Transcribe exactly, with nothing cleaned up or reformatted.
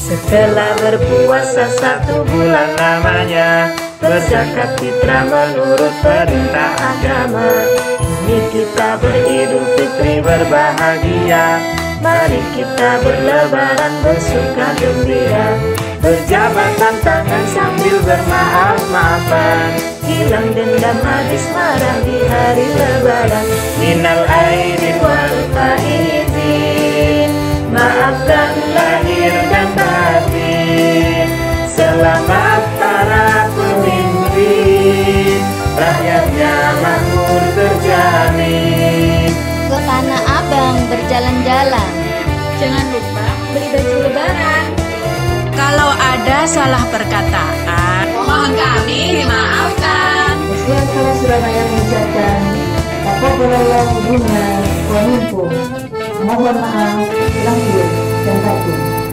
Setelah berpuasa satu bulan lamanya, berzakat fitrah menurut perintah agama. Ini kita beridul fitri berbahagia, mari kita berlebaran bersuka gembira, berjabat tangan sambil bermaaf-maafan, hilang dendam habis marah di hari lebaran. Minal aidin wal faizin, maafkan lahir dan batin. Selamat para pemimpin, rakyatnya makmur terjamin. Ke Tanah Abang berjalan-jalan, Jangan lupa beli baju lebaran. Kalau ada salah perkataan, mohon kami dimaafkan. Sekian salah Surabaya mengucapkan Taqabbalallahu minna wa minkum. Mohon maaf lahir dan batin.